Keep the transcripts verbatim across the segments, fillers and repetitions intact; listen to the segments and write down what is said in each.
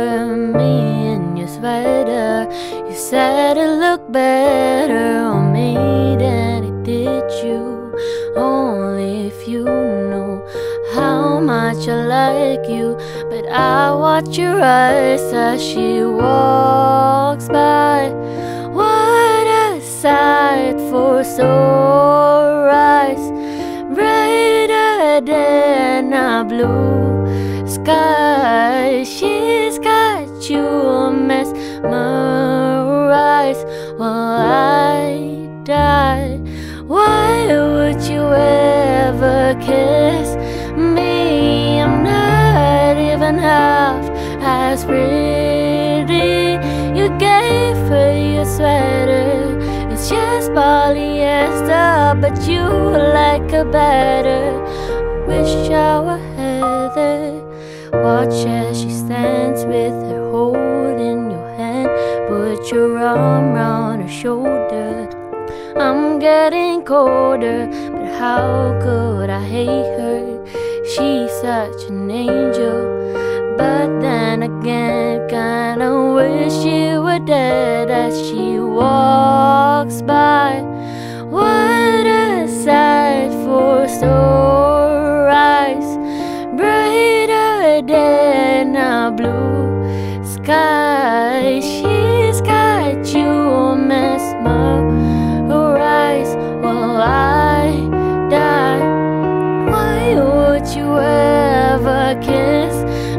me in your sweater. You said it looked better on me than it did you. Only if you know how much I like you. But I watch your eyes as she walks by. What a sight for sore eyes, brighter than a blue sky. She's got you mesmerized while I die. Why would you ever kiss me? I'm not even half as pretty. You gave her your sweater, it's just polyester, but you like her better. Wish I were Heather. Watch as she stands with her hold in your hand. Put your arm round her shoulder. I'm getting colder, but how could I hate her? She's such an angel, but then again, kinda wish you were dead as she walks by. What a sight for sore eyes, brighter than a blue sky. She's got you mesmerized while I die. Why would you ever kiss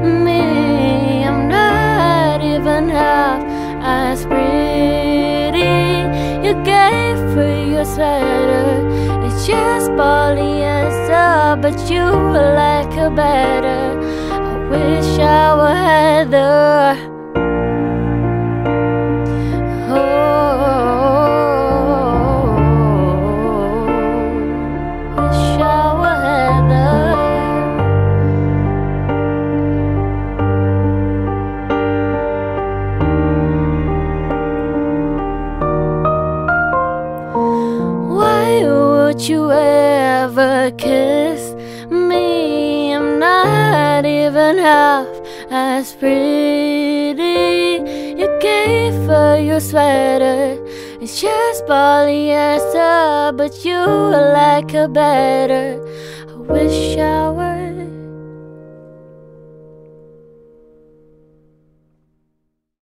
me? I'm not even half as pretty. You gave her your sweater, it's just polyester, but you like her better. I wish I were Heather. Would you ever kiss me? I'm not even half as pretty. You gave her your sweater, it's just polyester, but you like her better. I wish I were